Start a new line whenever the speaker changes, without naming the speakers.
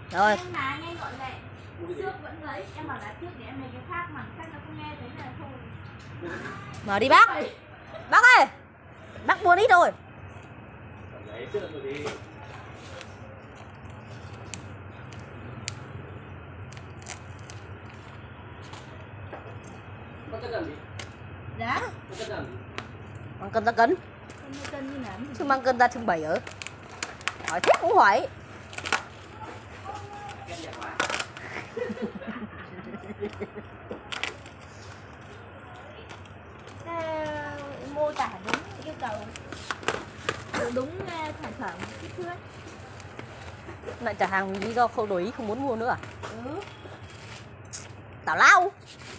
Rồi.
Em là anh gọi lại. Trước vẫn lấy, em bảo là trước để em lấy cái khác mà khách nó không nghe thấy là thôi.
Mở đi bác. Bác ơi. Bác buồn ít rồi.
Lấy trước rồi đi. Bác cân làm gì?
Dạ.
Bác cân làm gì?
Mang cân ra cân.
Cân như nào?
Chứ mang cân ra trưng bày ở. Hỏi thế cũng hỏi.
Mô tả đúng yêu cầu, đúng sản phẩm kích thước.
Lại trả hàng lý do không đổi ý, không muốn mua nữa à?
Ừ.
Tào lao.